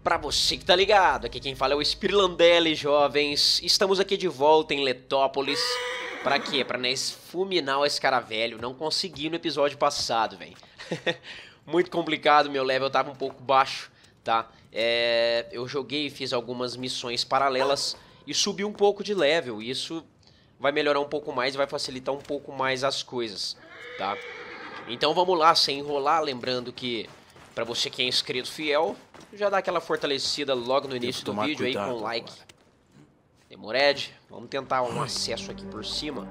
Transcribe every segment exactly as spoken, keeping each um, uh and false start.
Pra você que tá ligado, aqui quem fala é o Spirlandelli, jovens. Estamos aqui de volta em Letópolis. Pra quê? Pra nós fulminar esse cara velho. Não consegui no episódio passado, velho. Muito complicado, meu level tava um pouco baixo, tá? É, eu joguei e fiz algumas missões paralelas e subi um pouco de level. Isso vai melhorar um pouco mais e vai facilitar um pouco mais as coisas, tá? Então vamos lá, sem enrolar, lembrando que pra você que é inscrito fiel, já dá aquela fortalecida logo no início do vídeo aí com like. Demored, vamos tentar um acesso aqui por cima.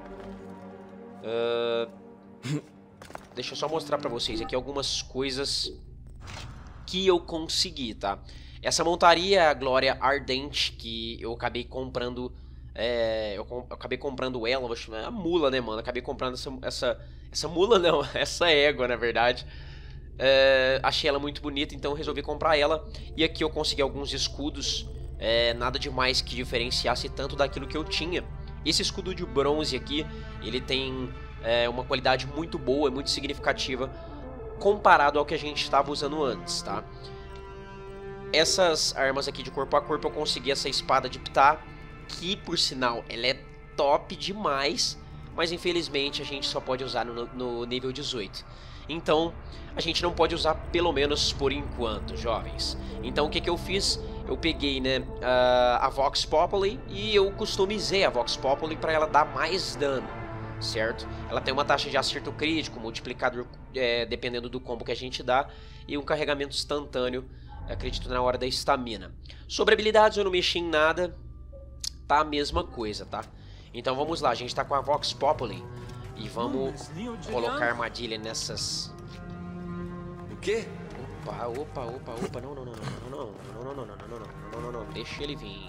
Uh, deixa eu só mostrar pra vocês aqui algumas coisas que eu consegui, tá? Essa montaria é a Glória Ardente, que eu acabei comprando. É, eu, com, eu acabei comprando ela, vou chamar, é a mula, né, mano? Acabei comprando essa, essa, essa mula, não, essa égua, na verdade. É, achei ela muito bonita, então resolvi comprar ela. E aqui eu consegui alguns escudos, é, nada demais que diferenciasse tanto daquilo que eu tinha. Esse escudo de bronze aqui, ele tem é, uma qualidade muito boa, muito significativa, comparado ao que a gente estava usando antes, tá? Essas armas aqui de corpo a corpo, eu consegui essa espada de Ptah, que por sinal, ela é top demais, mas infelizmente a gente só pode usar no, no nível dezoito. Então, a gente não pode usar, pelo menos por enquanto, jovens. Então, o que que eu fiz? Eu peguei, né, uh, a Vox Populi e eu customizei a Vox Populi para ela dar mais dano, certo? Ela tem uma taxa de acerto crítico, multiplicador é, dependendo do combo que a gente dá, e um carregamento instantâneo, acredito, na hora da estamina. Sobre habilidades eu não mexi em nada, tá a mesma coisa, tá? Então vamos lá, a gente tá com a Vox Populi. E vamos colocar armadilha nessas... O quê? Opa, opa, opa, opa, não, não, não, não, não, não, não, não, não, não, não, não, não, não, deixa ele vir.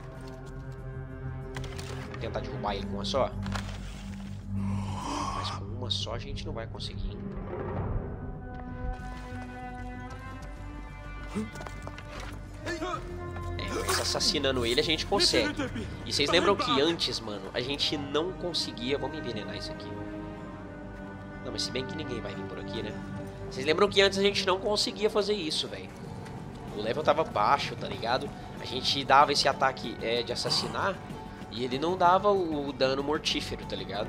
Vou tentar derrubar ele com uma só. Mas com uma só a gente não vai conseguir. É, mas assassinando ele a gente consegue. E vocês lembram que antes, mano, a gente não conseguia... Vamos envenenar isso aqui. Não, mas se bem que ninguém vai vir por aqui, né? Vocês lembram que antes a gente não conseguia fazer isso, velho. O level tava baixo, tá ligado? A gente dava esse ataque é, de assassinar e ele não dava o, o dano mortífero, tá ligado?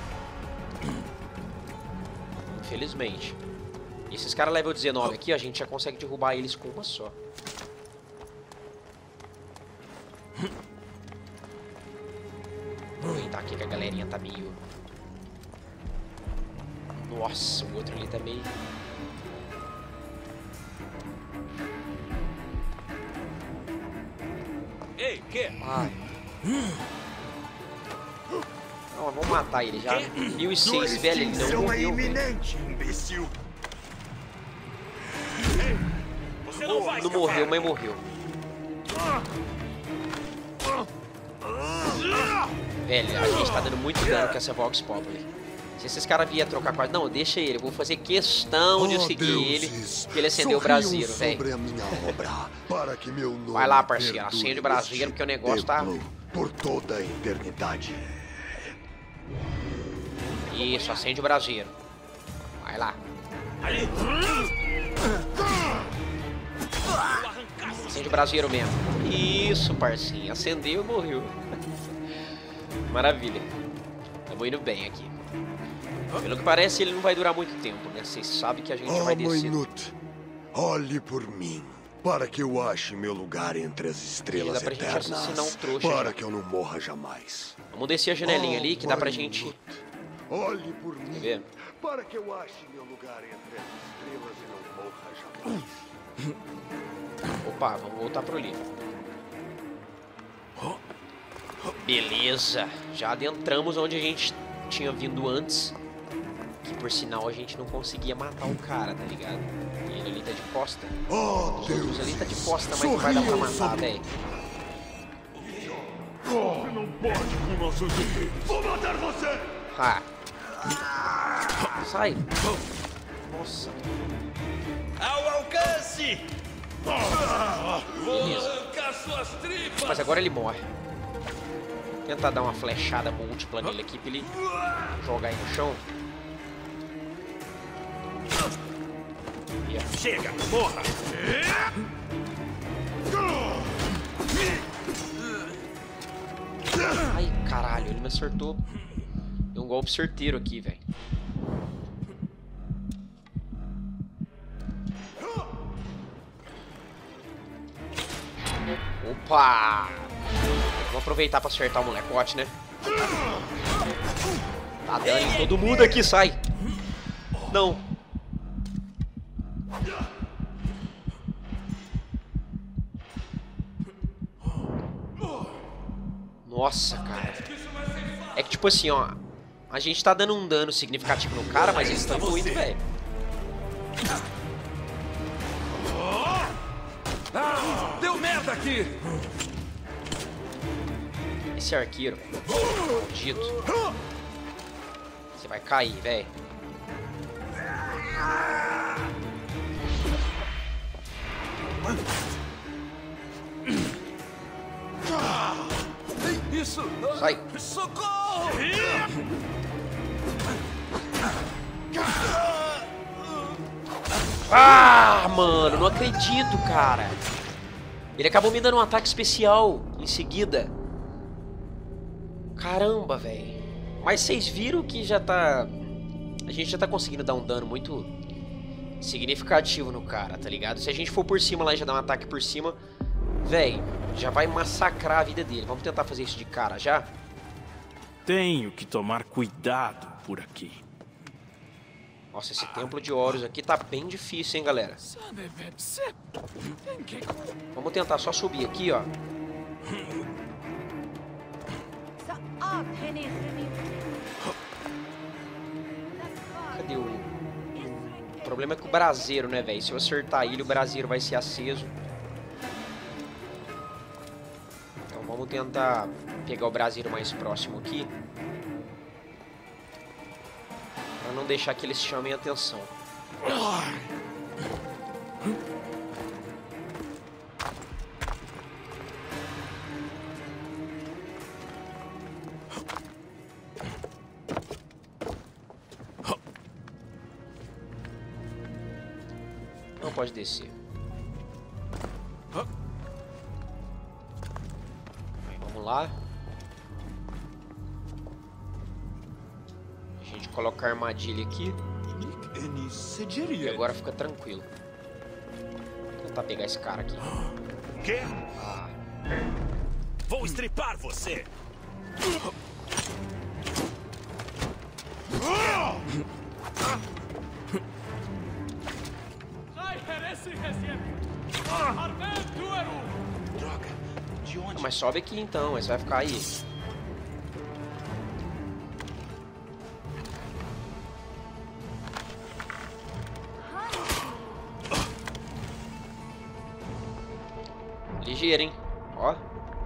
Infelizmente. E esses caras level dezenove aqui, a gente já consegue derrubar eles com uma só. Aproveitar aqui que a galerinha tá meio... Nossa, o outro ali tá meio... Ei, que? Ai. Não, vamos matar ele já. mil e seis, velho, ele não morreu, iminente, imbecil. Ei, você não vai Não morreu, mas morreu. Velho, a gente tá dando muito dano com essa Vox Populi. Se esses caras vierem trocar quase... Não, deixa ele. Eu vou fazer questão de eu seguir ele. Que ele acendeu o braseiro, velho. Vai lá, parceiro. Acende o braseiro porque o negócio tá... Por toda a eternidade. Isso, acende o braseiro. Vai lá. Ali. Acende o braseiro mesmo. Isso, parceiro. Acendeu e morreu. Maravilha. Estamos indo bem aqui. Pelo que parece, ele não vai durar muito tempo, né? Vocês sabem que a gente oh, vai descer. Minute, olhe por mim, para que eu ache meu lugar entre as estrelas dá pra eternas. gente assassinar um trouxa, para já. que eu não morra jamais. Vamos descer a janelinha oh, ali, que dá pra gente... Olhe por mim, ver? para que eu ache meu lugar entre as estrelas e não morra jamais. Opa, vamos voltar pro ali. Beleza, já adentramos onde a gente tinha vindo antes. Que por sinal a gente não conseguia matar o cara, tá ligado? E ele ali tá de costa. Oh, Os Deus, outros ali tá de costa, mas não vai dar pra matar, velho. Você não pode com nossos inimigos. Vou matar você! Ah. Sai. Nossa. Ao alcance! Vou arrancar suas tripas! Mas agora ele morre. Tentar dar uma flechada múltipla nele aqui pra ele jogar aí no chão. Chega, morra! Caralho, ele me acertou. Deu um golpe certeiro aqui, velho. Opa! Vamos aproveitar pra acertar o molecote, né? Tá dando em todo mundo aqui, sai! Não! Nossa, cara. É que tipo assim, ó. A gente tá dando um dano significativo no cara, mas eles estão muito, velho. Ah, deu merda aqui! Esse arqueiro. Maldito. Você vai cair, velho. Isso! Sai. Socorro! Ah, mano, não acredito, cara. Ele acabou me dando um ataque especial em seguida. Caramba, velho. Mas vocês viram que já tá... A gente já tá conseguindo dar um dano muito significativo no cara, tá ligado? Se a gente for por cima lá e já dar um ataque por cima, velho, já vai massacrar a vida dele. Vamos tentar fazer isso de cara já? Tenho que tomar cuidado por aqui. Nossa, esse templo de Horus aqui tá bem difícil, hein, galera? Vamos tentar só subir aqui, ó. Cadê o... O problema é que o braseiro, né, velho? Se eu acertar ele, o braseiro vai ser aceso. Então vamos tentar pegar o braseiro mais próximo aqui. Pra não deixar que eles chamem a atenção. Não pode descer. Aí, vamos lá. A gente coloca a armadilha aqui. E agora fica tranquilo. Vou tentar pegar esse cara aqui. Quê? Ah, Vou estripar você! Droga, de onde? mas sobe aqui então, aí você vai ficar aí. Ligeiro, hein? Ó.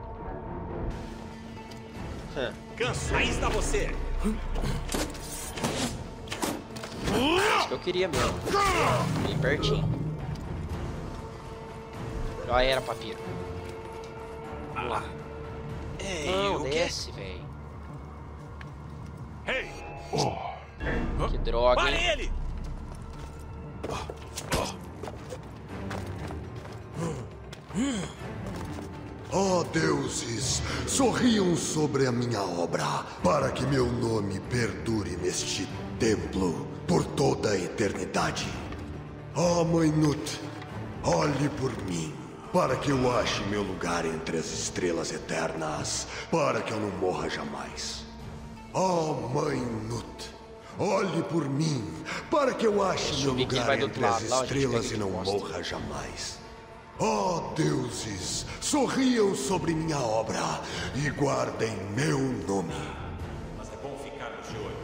Hã. Canso, aí está você! É isso que eu queria mesmo. Bem pertinho. Já era, papiro. Vamos lá. Ei, Não, o quê? desce, velho. Ei, Que droga, pare hein? ele! Ó deuses, sorriam sobre a minha obra, para que meu nome perdure neste templo por toda a eternidade. Ó Mãe Nut, olhe por mim, para que eu ache meu lugar entre as estrelas eternas, para que eu não morra jamais. Ó Mãe Nut, olhe por mim, para que eu ache meu Subir que ele lugar vai do outro entre as lado, lá, ó, a gente estrelas pega e de não costa. morra jamais. Ó deuses, sorriam sobre minha obra e guardem meu nome. Mas é bom ficarmos de olho.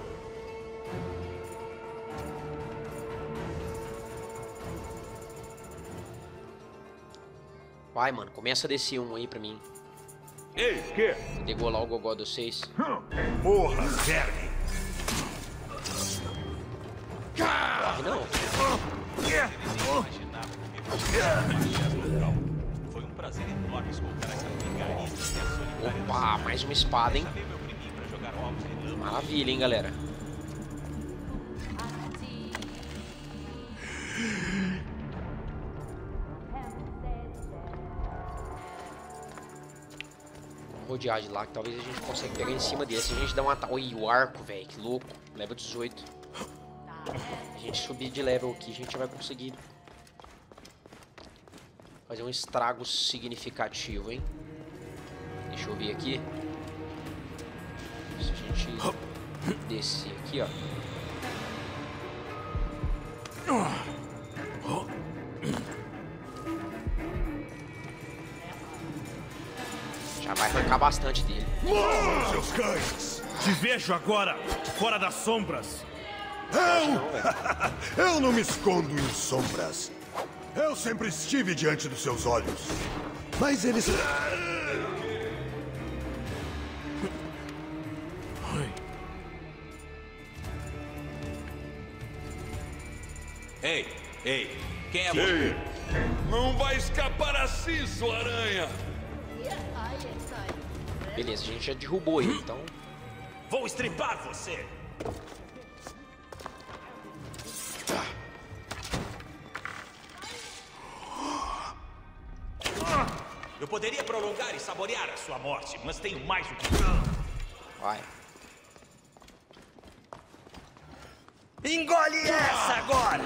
Vai, mano, começa a descer um aí pra mim. Ei, quê? Degolar o gogó de vocês. Morra, verme! Corre não. Foi um prazer enorme escutar essa vigarista e a solidária. Opa, mais uma espada, hein? Chamei meu priminho pra jogar ovos de lama. Maravilha, hein, galera? rodear de lá, que talvez a gente consiga pegar em cima dele. Se a gente dá um ataque... Oi, o arco, velho, que louco. Level dezoito. A gente subir de level aqui, a gente vai conseguir fazer um estrago significativo, hein? Deixa eu ver aqui. Se a gente descer aqui, ó. Já vai arrancar bastante dele. Morram, seus cães! Te vejo agora, fora das sombras. Eu? Eu não me escondo em sombras. Eu sempre estive diante dos seus olhos. Mas eles... Ei, ei, quem é você? Não vai escapar assim, sua aranha! Beleza, a gente já derrubou ele, então... Vou estripar você. Eu poderia prolongar e saborear a sua morte, mas tenho mais o que... Vai. Engole essa agora!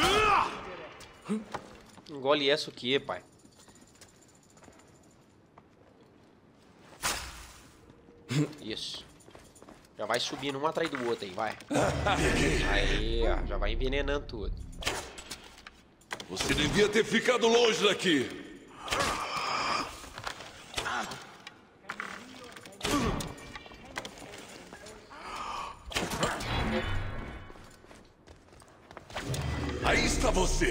Engole essa o quê, pai? Isso. Já vai subindo um atrás do outro aí, vai. Aí, ó, já vai envenenando tudo. Você devia ter ficado longe daqui. Aí está você.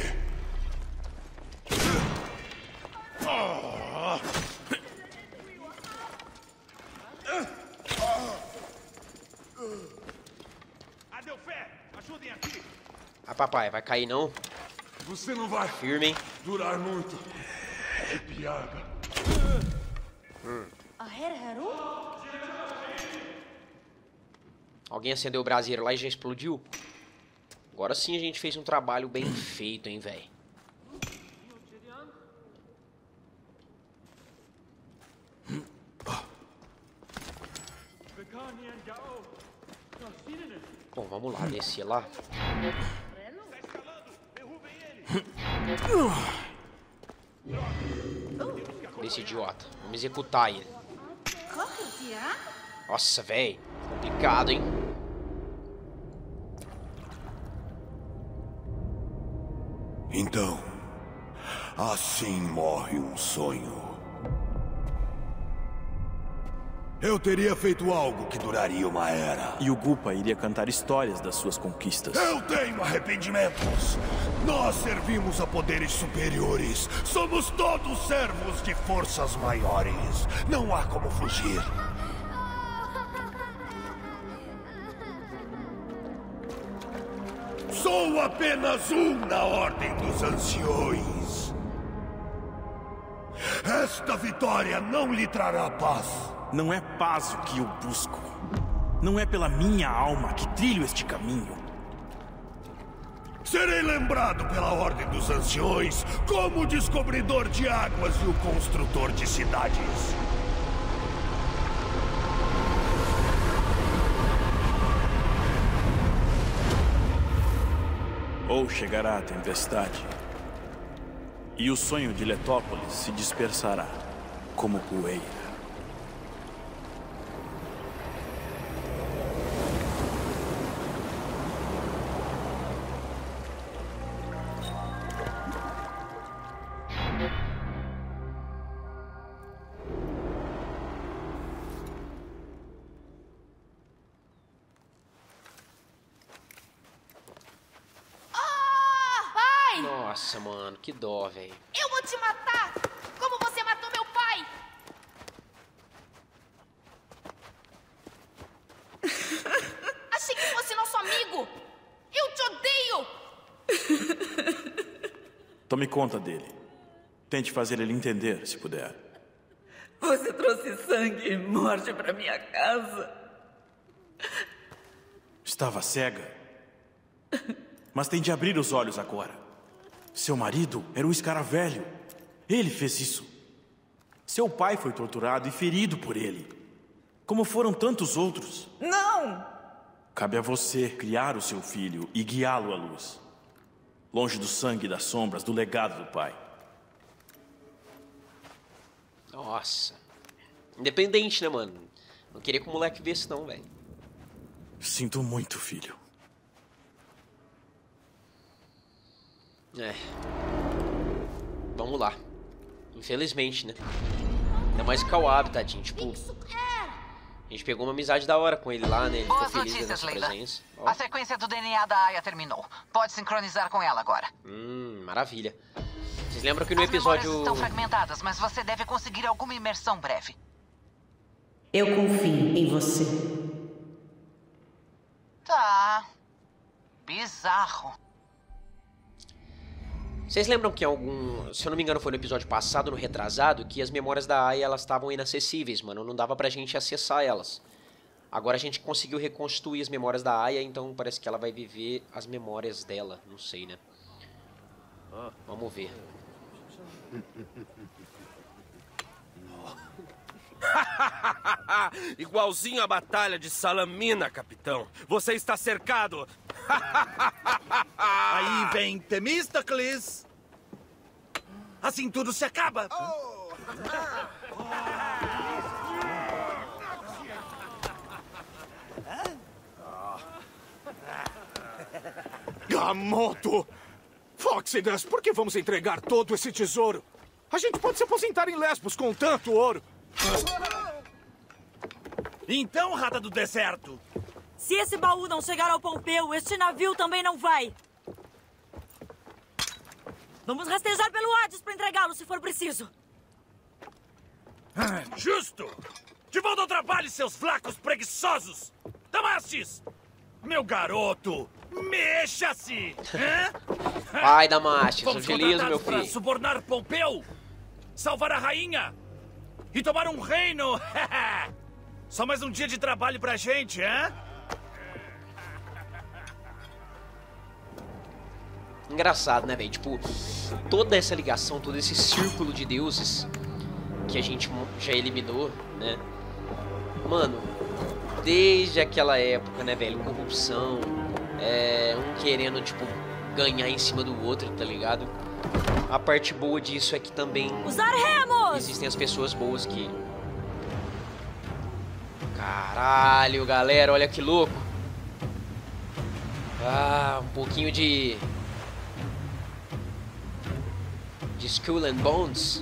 Adelfé, ajudem aqui. Ah, papai, vai cair não? Você não vai Firme, hein? durar muito. Que piada. Hum. Alguém acendeu o braseiro lá e já explodiu? Agora sim a gente fez um trabalho bem feito, hein, velho. Bom, vamos lá, descer lá. Desse idiota. Vamos executar ele. Nossa, velho. Complicado, hein? Então, assim morre um sonho. Eu teria feito algo que duraria uma era. E o Gupa iria cantar histórias das suas conquistas. Eu tenho arrependimentos. Nós servimos a poderes superiores. Somos todos servos de forças maiores. Não há como fugir. Sou apenas um na Ordem dos Anciões. Esta vitória não lhe trará paz. Não é paz o que eu busco. Não é pela minha alma que trilho este caminho. Serei lembrado pela Ordem dos Anciões como o descobridor de águas e o construtor de cidades. Ou chegará a tempestade, e o sonho de Letópolis se dispersará como poeira. Nossa, mano, que dó, velho. Eu vou te matar! Como você matou meu pai! Achei que fosse nosso amigo! Eu te odeio! Tome conta dele. Tente fazer ele entender, se puder. Você trouxe sangue e morte para minha casa. Estava cega. Mas tem de abrir os olhos agora. Seu marido era um escaravelho. Ele fez isso. Seu pai foi torturado e ferido por ele, como foram tantos outros. Não! Cabe a você criar o seu filho e guiá-lo à luz, longe do sangue e das sombras do legado do pai. Nossa. Independente, né, mano? Não queria que o moleque visse não, velho. Sinto muito, filho. É. Vamos lá. Infelizmente, né? Ainda mais o Kawab, tadinho. Tipo, a gente pegou uma amizade da hora com ele lá, né? Ele ficou Boas feliz da notícias, nossa Leila. presença. Ó. A sequência do D N A da Aya terminou. Pode sincronizar com ela agora. Hum, maravilha. Vocês lembram que no As memórias episódio... estão fragmentadas, mas você deve conseguir alguma imersão breve. Eu confio em você. Tá. Bizarro. Vocês lembram que algum... Se eu não me engano foi no episódio passado, no retrasado, que as memórias da Aya, elas estavam inacessíveis, mano. Não dava pra gente acessar elas. Agora a gente conseguiu reconstruir as memórias da Aya, então parece que ela vai viver as memórias dela. Não sei, né? Vamos ver. Igualzinho a batalha de Salamina, capitão. Você está cercado. Aí vem Temístocles. Assim tudo se acaba. Gamoto! Fóxidas, por que vamos entregar todo esse tesouro? A gente pode se aposentar em Lesbos com tanto ouro. Então, rata do deserto. Se esse baú não chegar ao Pompeu, este navio também não vai. Vamos rastejar pelo Hades para entregá-lo se for preciso. Ah, justo! De volta ao trabalho, seus flacos preguiçosos! Damastes! Meu garoto, mexa-se! Vai, Damastes, Vamos agiliza, meu para filho. subornar Pompeu, salvar a rainha e tomar um reino! Só mais um dia de trabalho pra gente, hein? Engraçado, né, velho? Tipo, toda essa ligação, todo esse círculo de deuses que a gente já eliminou, né? Mano, desde aquela época, né, velho? Corrupção, é, um querendo, tipo, ganhar em cima do outro, tá ligado? A parte boa disso é que também Usar remos! existem as pessoas boas que... Caralho, galera, olha que louco. Ah, um pouquinho de... De Skull and Bones.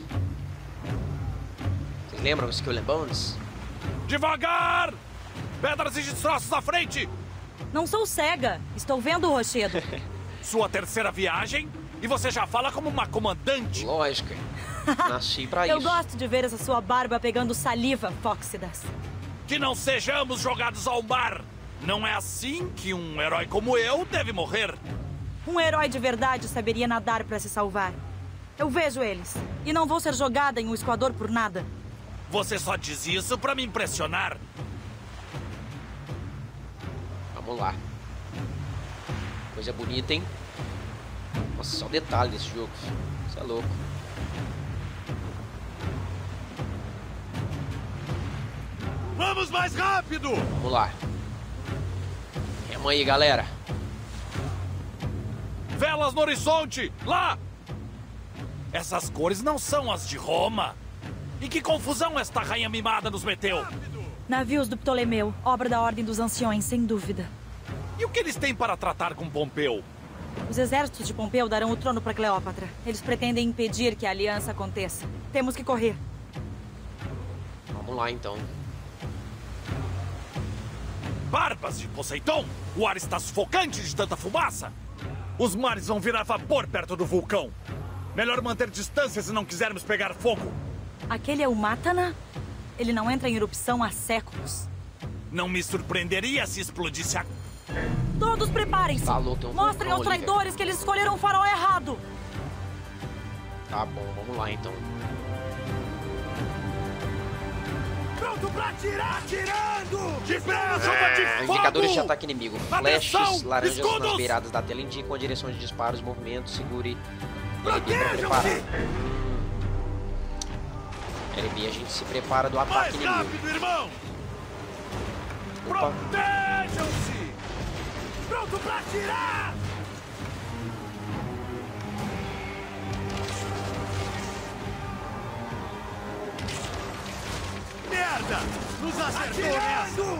Vocês lembram do Skull and Bones? Devagar! Pedras e destroços à frente! Não sou cega. Estou vendo o rochedo. Sua terceira viagem? E você já fala como uma comandante? Lógico. Nasci pra Eu isso. gosto de ver essa sua barba pegando saliva, Fóxidas. Que não sejamos jogados ao mar! Não é assim que um herói como eu deve morrer. Um herói de verdade saberia nadar para se salvar. Eu vejo eles. E não vou ser jogada em um escoador por nada. Você só diz isso pra me impressionar. Vamos lá. Coisa bonita, hein? Nossa, só o detalhe desse jogo. Isso é louco. Vamos mais rápido! Vamos lá. Rema aí, galera. Velas no horizonte! Lá! Essas cores não são as de Roma. E que confusão esta rainha mimada nos meteu! Navios do Ptolemeu, obra da Ordem dos Anciões, sem dúvida. E o que eles têm para tratar com Pompeu? Os exércitos de Pompeu darão o trono para Cleópatra. Eles pretendem impedir que a aliança aconteça. Temos que correr. Vamos lá, então. Barbas de Poseidon! O ar está sufocante de tanta fumaça! Os mares vão virar vapor perto do vulcão. Melhor manter distância se não quisermos pegar fogo. Aquele é o Mátana? Ele não entra em erupção há séculos. Não me surpreenderia se explodisse a... Todos preparem-se. Tá louco, tem um Mostrem aos vulcão ali, traidores que eles escolheram o farol errado. Tá bom, vamos lá, então. Pronto pra atirar, atirando! De É, chuva de indicadores de fogo! ataque inimigo. Atenção! Flashes laranjas nas Escudos! beiradas da tela indicam a direção de disparos, movimento, segure. Ele para preparar. L B, a gente se prepara do ataque Mais inimigo. rápido, irmão! Protejam-se! Pronto pra atirar! Merda! Nos acertou nessa!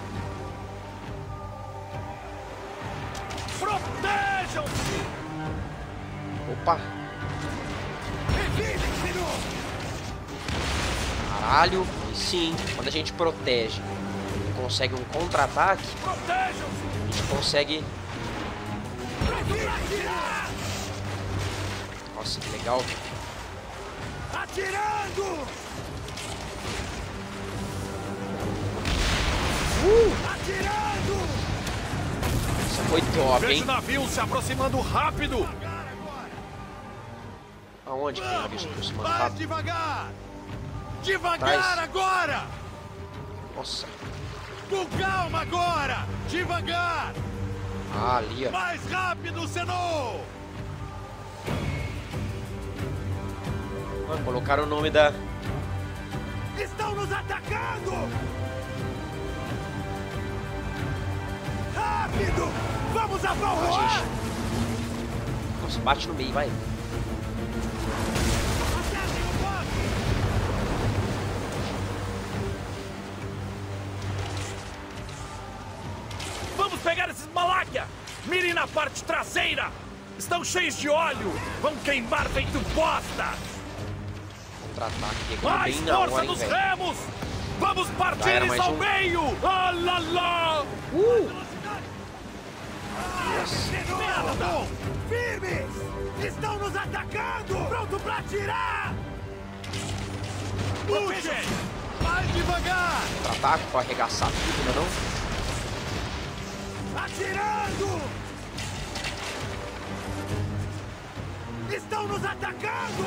Protejam-se! Opa! Caralho! E sim, quando a gente protege e consegue um contra-ataque, a gente consegue... Nossa, que legal! Atirando! Uh! Atirando! Isso foi top, Vejo hein? o navio se aproximando rápido! Aonde que tem navio se aproximando Mais rápido? devagar! Devagar Atrás. agora! Nossa! Com calma agora! Devagar! Ah, ali, ó. Mais rápido, Zenon! Mano, colocaram o nome da... Estão nos atacando! Rápido! Vamos Ah, avalroar! gente. Nossa, bate no meio, vai. Vamos pegar esses Malakia! Mirem na parte traseira! Estão cheios de óleo! Vão queimar feito bosta! Contra-ataque, aqui Mais bem na força hora, hein, nos velho. remos! Vamos partir Já era isso mais ao um. meio! Ah, lá, lá! Uh! Merda! Firmes! Estão nos atacando! Pronto pra atirar! Puxem! Mais devagar! Contra-ataque pra arregaçar tudo, né não? Atirando! Estão nos atacando!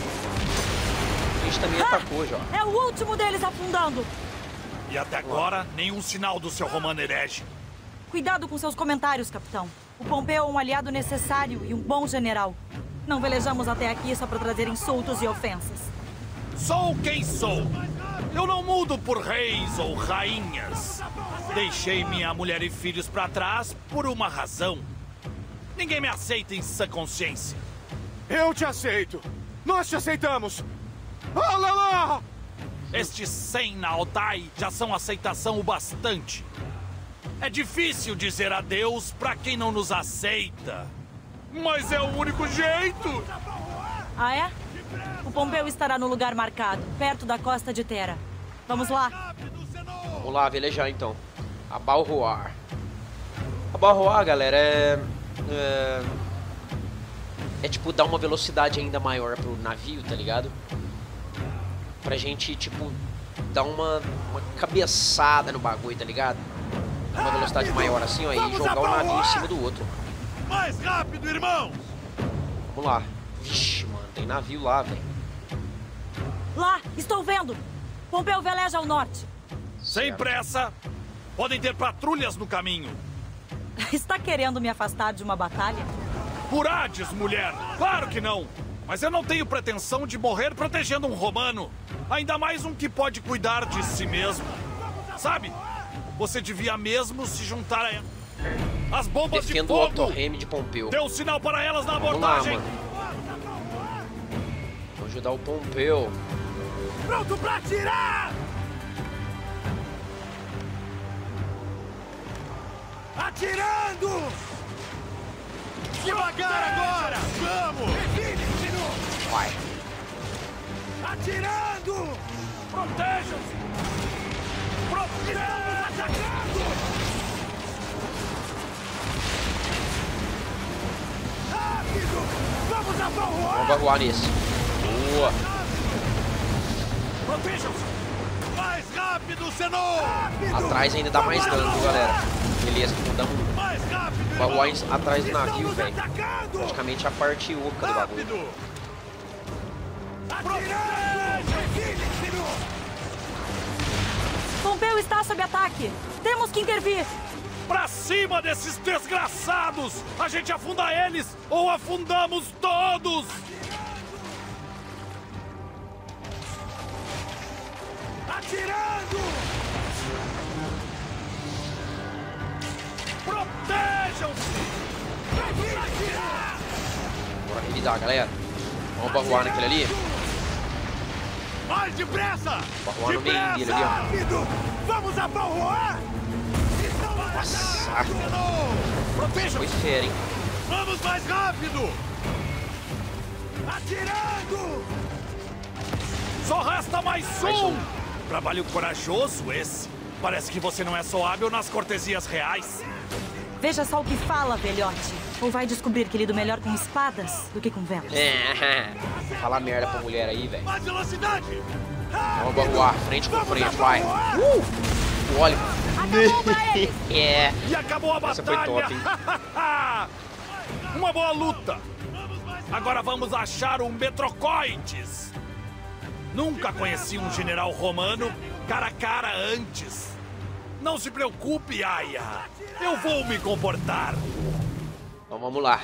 A gente também atacou já. É o último deles afundando. E até agora, nenhum sinal do seu Romano herege. Cuidado com seus comentários, capitão. O Pompeu é um aliado necessário e um bom general. Não velejamos até aqui só para trazer insultos e ofensas. Sou quem sou. Eu não mudo por reis ou rainhas. Deixei minha mulher e filhos para trás por uma razão. Ninguém me aceita em sã consciência. Eu te aceito. Nós te aceitamos. Ah, lá, lá! Estes cem na Altai já são aceitação o bastante. É difícil dizer adeus para quem não nos aceita. Mas é o único jeito. Ah, é? O Pompeu estará no lugar marcado, perto da costa de Terra. Vamos lá. Vamos lá, velejar então. Abalroar. Abalroar, galera, é... é... É tipo dar uma velocidade ainda maior pro navio, tá ligado? Pra gente, tipo, dar uma, uma cabeçada no bagulho, tá ligado? Uma velocidade maior assim, ó, e jogar o navio em cima do outro. Mais rápido, irmão! Vamos lá. Vixe, mano, tem navio lá, velho. Lá, estou vendo. Pompeu veleja ao norte. Sem pressa. Podem ter patrulhas no caminho. Está querendo me afastar de uma batalha? Por Hades, mulher! Claro que não! Mas eu não tenho pretensão de morrer protegendo um romano. Ainda mais um que pode cuidar de si mesmo. Sabe? Você devia mesmo se juntar a... As bombas Defendo de o fogo! autorreme de Pompeu. Dê um sinal para elas na Vamos lá, abordagem! mano. Vou ajudar o Pompeu. Pronto pra atirar! Atirando! Devagar agora! Vamos! Vai! Atirando! Protejam-se! Protejam-se! Atacando! Rápido! Vamos avalroar! Vamos avalroar nesse. Boa! Protejam-se! Mais rápido, Zenon! Atrás ainda dá mais dano, viu, galera? Beleza, então damos um. Mais rápido! Avalroar atrás do navio, velho. Praticamente a parte oca do bagulho. Pompeu está sob ataque. Temos que intervir. Pra cima desses desgraçados! A gente afunda eles ou afundamos todos! Atirando! Protejam-se! Bora revidar, galera. Vamos barruar naquele ali. Mais depressa! Barruar no meio dele ali, ó. Rápido! Vamos abarroar! Nossa! Protejam! Foi fera, hein? Vamos mais rápido! Atirando! Só resta mais um! Mais um. Trabalho corajoso esse. Parece que você não é só hábil nas cortesias reais. Veja só o que fala, velhote. Ou vai descobrir que lido melhor com espadas do que com velas. É, fala merda pra mulher aí, velho. Mais velocidade! Vamos barruar, frente com frente, vai. Uh! Olha. É. E acabou a batalha! Essa foi top, hein? Uma boa luta! Agora vamos achar um Metrocoides! Nunca conheci um general romano cara a cara antes. Não se preocupe, Aya. Eu vou me comportar. Então vamos lá.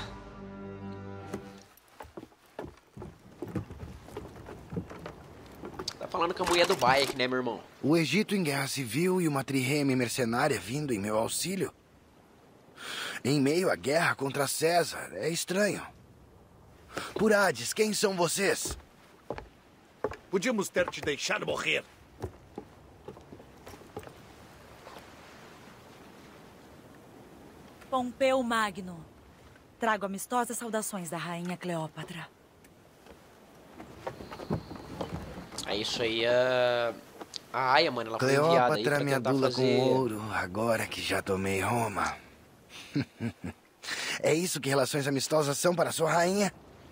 Tá falando com a mulher do Bayek, né, meu irmão? O Egito em guerra civil e uma trireme mercenária vindo em meu auxílio? Em meio à guerra contra César, é estranho. Por Hades, quem são vocês? Podíamos ter te deixado morrer. Pompeu Magno. Trago amistosas saudações da rainha Cleópatra. É isso aí, a... a Aya, mano, ela foi enviada aí Cleópatra pra me tentar adula fazer... com ouro, agora que já tomei Roma. É isso que relações amistosas são para sua rainha?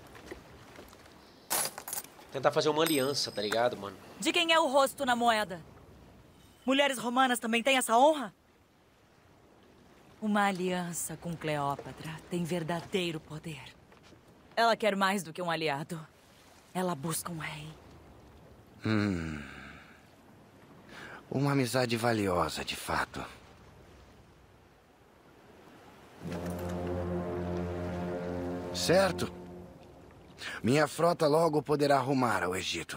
Tentar fazer uma aliança, tá ligado, mano? De quem é o rosto na moeda? Mulheres romanas também têm essa honra? Uma aliança com Cleópatra tem verdadeiro poder. Ela quer mais do que um aliado. Ela busca um rei. Hum. Uma amizade valiosa, de fato. Certo. Minha frota logo poderá rumar ao Egito.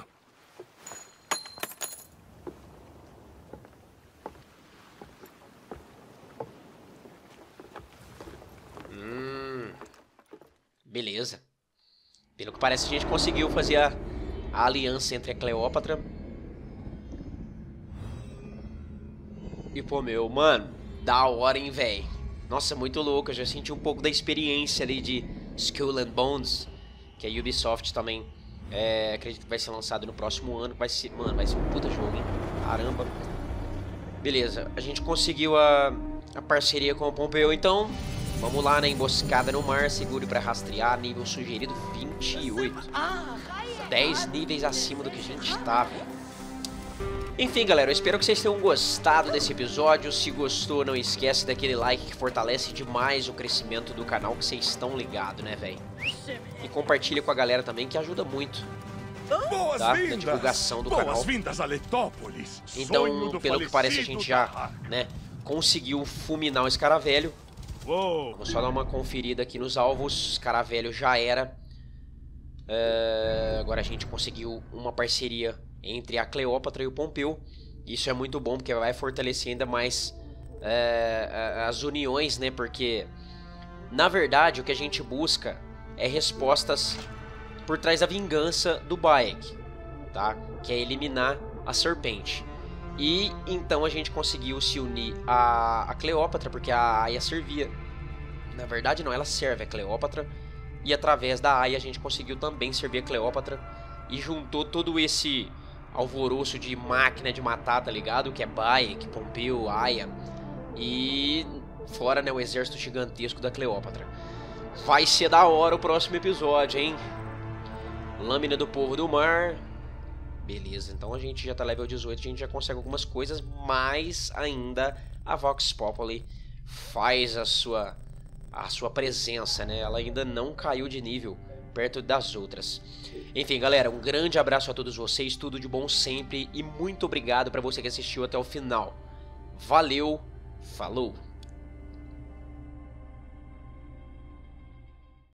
Hum. Beleza. Pelo que parece, a gente conseguiu fazer a, a aliança entre a Cleópatra e Pompeu. Mano, da hora, hein, velho. Nossa, muito louco. Eu já senti um pouco da experiência ali de Skull and Bones, que a Ubisoft também é, acredito que vai ser lançado no próximo ano. Vai ser, mano, vai ser um puta jogo, hein? Caramba. Beleza, a gente conseguiu a, a parceria com o Pompeu, então vamos lá na emboscada no mar, segure para rastrear, nível sugerido vinte e oito. dez níveis acima do que a gente tá, velho. Enfim, galera, eu espero que vocês tenham gostado desse episódio. Se gostou, não esquece daquele like que fortalece demais o crescimento do canal, que vocês estão ligados, né, velho? E compartilha com a galera também, que ajuda muito. Boas tá? vindas. Na divulgação do Boas canal. Vindas a Letópolis. Então, pelo que parece, a gente já, né, conseguiu fulminar o escaravelho. Uou. Vamos só dar uma conferida aqui nos alvos. Escaravelho já era. Uh, agora a gente conseguiu uma parceria entre a Cleópatra e o Pompeu. Isso é muito bom, porque vai fortalecer ainda mais uh, as uniões, né? Porque, na verdade, o que a gente busca é respostas por trás da vingança do Bayek, tá? Que é eliminar a serpente. E então a gente conseguiu se unir a, a Cleópatra, porque a Aya servia. Na verdade não, ela serve a Cleópatra. E através da Aya a gente conseguiu também servir a Cleópatra. E juntou todo esse alvoroço de máquina de matar, tá ligado? Que é Bayek, Pompeu, Aya. E fora, né, o exército gigantesco da Cleópatra. Vai ser da hora o próximo episódio, hein? Lâmina do Povo do Mar. Beleza, então a gente já tá level dezoito, a gente já consegue algumas coisas, mas ainda a Vox Populi faz a sua, a sua presença, né? Ela ainda não caiu de nível perto das outras. Enfim, galera, um grande abraço a todos vocês, tudo de bom sempre e muito obrigado para você que assistiu até o final. Valeu, falou!